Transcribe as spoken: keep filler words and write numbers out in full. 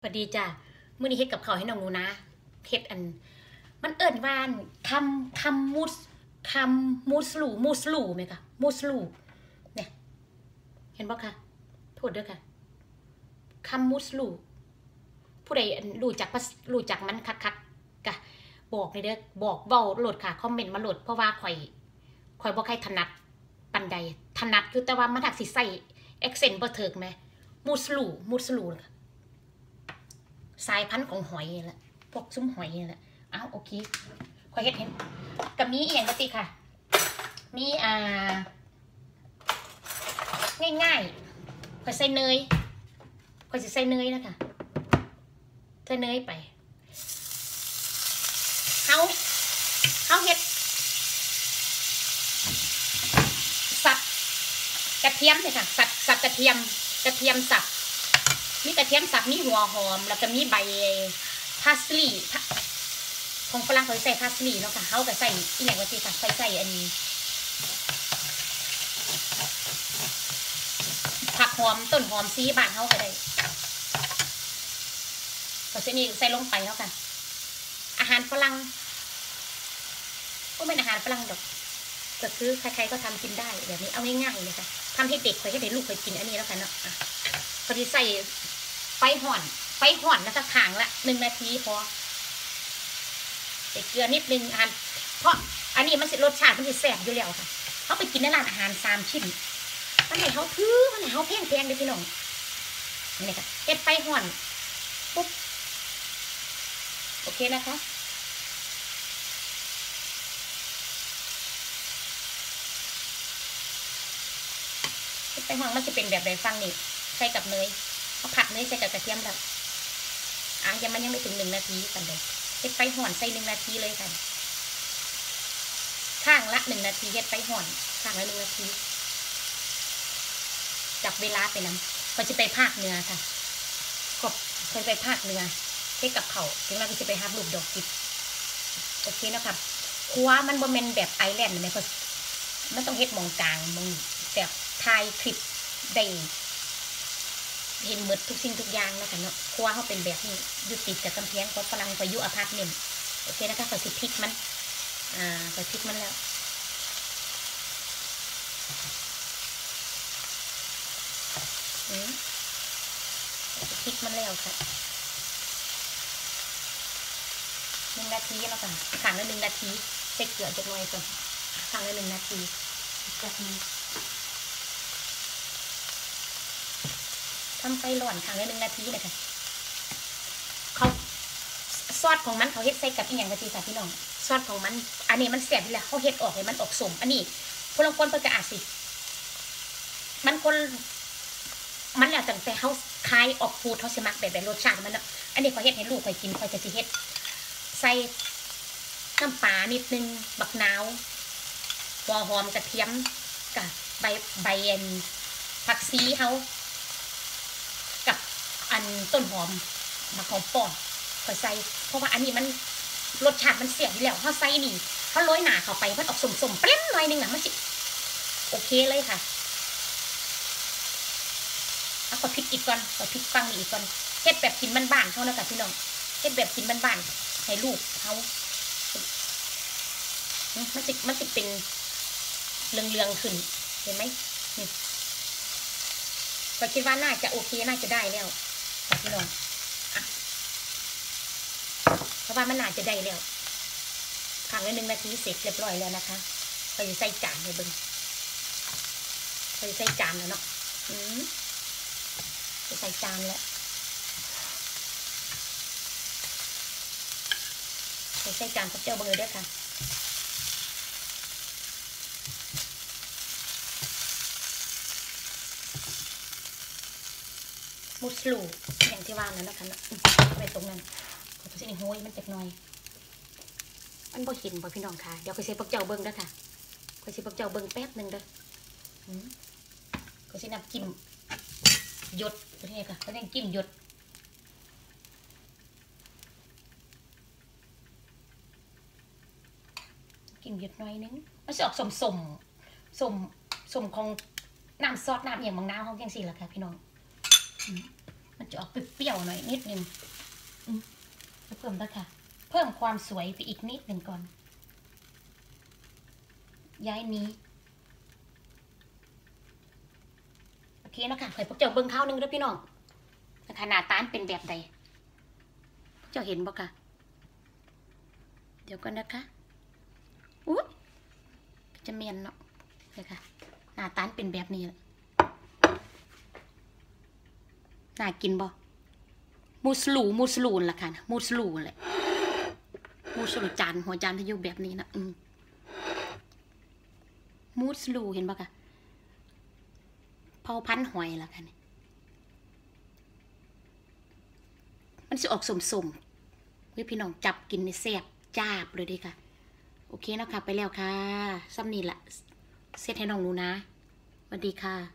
วัสดีจ้ะมื้อนี้เฮ็ดกับข้าวให้น้องหนูนะเฮ็ดอันมันเอิ้นว่าคำคำมูสคำมูสลูมูสลูไหมคะมูสลูเนี่ยเห็นบ่คะโทษด้วยค่ะคำมูสลูผู้ใดรู้จักรู้จักมันคักๆกะบอกเลยเด้อบอกเว้าโหลดค่ะคอมเมนต์มาโหลดเพราะว่าข่อยข่อยบ่ใครถนัดปานใดถนัดอยู่แต่ว่ามันหักสิใส่แอคเซนต์บ่ถูกแหมมูสลูมูสลูสายพันธุ์ของหอยนี่แหละพวกซุ้มหอยนี่แหละอ้าวโอเคข่อยเฮ็ดเห็นกับมีอย่างปกติค่ะมีอ่าง่ายๆข่อยใส่เนยข่อยจะใส่เนยนะคะใส่เนยไปเฮาเฮาเฮ็ดสับกระเทียมเลยค่ะสับสับกระเทียมกระเทียมสับมีกระเทียมสับมีหัวหอมแล้วก็มีใบพาสลีย์ของฝรั่งเขาใส่พาสลีย์เนาะค่ะเขาก็ใส่อีกอย่างว่าสิค่ะใส่ใส่อันนี้ผักหอมต้นหอมซีบ้านเขาก็ได้เขาจะนี่ใส่ลงไปแล้วค่ะอาหารฝรั่งก็เป็นอาหารฝรั่งดอกก็คือใครๆก็ทำกินได้แบบนี้เอาง่ายๆเลยค่ะทำให้เด็กเคยให้เด็กลูกเคยกินอันนี้แล้วกันเนาะพอดีใส่ไฟห่อนไฟห่อนนะคะขางละหนึ่งนาทีพอใส่เกลือนิดนึงอันเพราะอันนี้มันสิรสชาติมันสิแซ่บอยู่แล้วค่ะเขาไปกินในร้านอาหารสามชิ้นมันไหนเขาถือมันไหนเขาแพงแพงเลยพี่น้องนี่ค่ะเก็บไฟห่อนปุ๊บโอเคนะคะไปห่วงมันจะเป็นแบบใดฟังนี่ใส่กับเนยเขาผัดเนยใส่กับกระเทียมแล้วอ่ะยังมันยังไม่ถึงหนึ่งนาทีกันเลยเฮ็ดไฟห่อนใส่หนึ่งนาทีเลยกันข้างละหนึ่งนาทีเฮ็ดไฟห่อนข้างละหนึ่งนาทีจับเวลาไปนำพอจะไปภาคเหนือค่ะก็เคยไปภาคเหนือเฮ็ดกับเขาถึงเราก็จะไปฮับลูกดอกจิบโอเคนะครับครัวมันบ่แม่นแบบไอแลนด์ไหมเพราะมันต้องเฮ็ดมองกลางมองแบบถ่ายคลิปได้เห็นหมดทุกสิ่งทุกอย่างนะคะเนาะครัวเขาเป็นแบบนี้อยู่ติดกับกำแพงเพราะฝรั่งไปอยู่อพาร์ตเมนต์โอเคนะคะก็สิพริกมันอ่าก็พริกมันแล้วอืมพริกมันแล้วค่ะหนึ่งนาทีแล้วค่ะขังละหนึ่งนาทีใส่เกลือจะน้อยก่อนขังละหนึ่งนาทีจากนี้ทำไฟร้อนขังละหนึ่งนาทีเลยค่ะเขาซอสของมันเขาเฮ็ดใส่กับอีกอย่างกะทิค่ะพี่น้องซอสของมันอันนี้มันแสบอยู่แล้วเขาเฮ็ดออกให้มันออกสมอันนี้พลังคนเพื่อกระอาสิมันคนมันแล้วตั้งแต่เขาคลายออกฟูดเขาสมักแบบแบบรสชาติมันเนาะอันนี้เขาเฮ็ดให้ลูกเขากินเขาจะสิเฮ็ดใส่น้ำปลานิดนึงบักนาวหัวหอมกระเทียมกับใบใบเอ็นผักซีเขากับอันต้นหอมมะขามป้อมก็ใส่เพราะว่าอันนี้มันรสชาติมันเสียอยู่แล้วเขาใส่นี่เขาโรยหนาเข้าไปมันออกสมๆเปรี้ยหน่อยนึงนะมันสิโอเคเลยค่ะเอาก็พริกอีกก่อนก็พริกฟังอีกก่อนเฮ็ดแบบกินบ้านๆเขานะค่ะพี่น้องเฮ็ดแบบกินบ้านๆให้ลูกเขามันสิมันสิเป็นเรืองๆขึ้นเห็นไหมนี่ก็คิดว่าน่าจะโอเคน่าจะได้แล้วค่ะพี่น้องอ่ะเพราะว่ามันน่าจะได้แล้วขังไว้หนึ่งนาทีเสร็จเรียบร้อยแล้วนะคะเราจะใส่จานเลยเบิ้งเราจะใส่จานแล้วเนาะอืมจะใส่จานแล้วจะใส่จานกับเจ้าเบอร์ด้วยค่ะมูสลูอย่างที่ว่านั้นนะคะไปตรงนั้นขอตัวนี้โห้ยมันเจ็บหน่อยมันบ่เห็นบ่พี่น้องค่ะเดี๋ยวไปเซฟปักเจ้าเบิ้งด้วยค่ะไปเซฟปักเจ้าเบิ้งแป๊บหนึ่งเด้อก็ใช้น้ำจิ้มหยดตัวนี้ค่ะก็น้ำจิ้มหยดจิ้มหยดหน่อยนึงมันจะออกสมสมสมสมของน้ำซอสน้ำอย่างบางน้ำของแกงสีละค่ะพี่น้องมันจะออกเปรี้ยวๆหน่อยนิดนึงอืมเพิ่มแล้วค่ะเพิ่มความสวยไปอีกนิดหนึ่งก่อนย้ายนี้โอเคนะคะเผยพวกเจ้าเบิ้งข้าวนึงด้วยพี่น้องนะคะหน้าตาเป็นแบบใดพวกเจ้าเห็นบ่คะเดี๋ยวก่อนนะคะอุ้ยจะเมียนเนาะเลยค่ะหน้าตาเป็นแบบนี้แหละน่ากินบ่มูสลูมูสลูนล่ะค่ะมูสลูนแหละมูสลูจานหัวจานที่อยู่แบบนี้นะอืมมูสลูเห็นบ่คะเผาพันหอยล่ะค่ะนี่มันจะออกสมๆเว้ยพี่น้องจับกินในแซ่บจ้าบเลยดิค่ะโอเคนะคะไปแล้วค่ะซ้ำนี่แหละเสร็จให้น้องหนูนะสวัสดีค่ะ